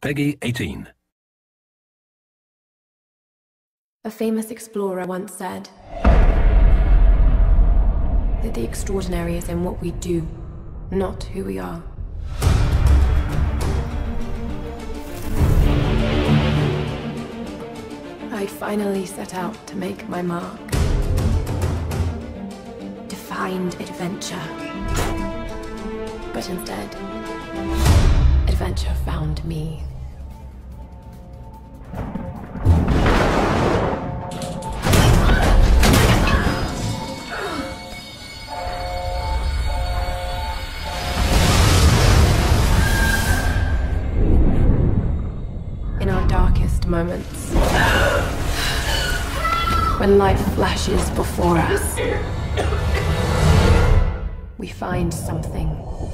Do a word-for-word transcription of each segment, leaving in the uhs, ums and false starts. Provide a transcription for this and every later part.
Peggy eighteen. A famous explorer once said that the extraordinary is in what we do, not who we are. I finally set out to make my mark. To find adventure. But instead, adventure found me. In our darkest moments, when life flashes before us, we find something.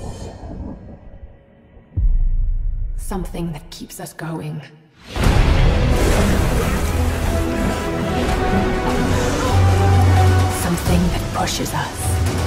Something that keeps us going. Something that pushes us.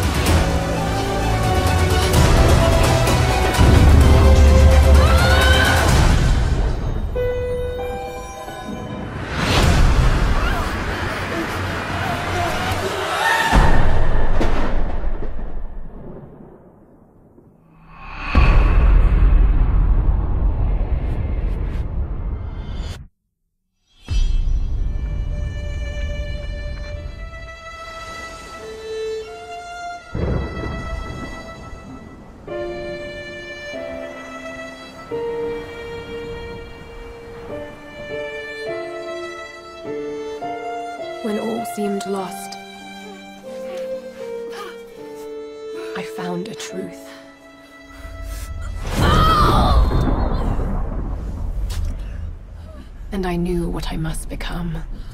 When all seemed lost, I found a truth. And I knew what I must become.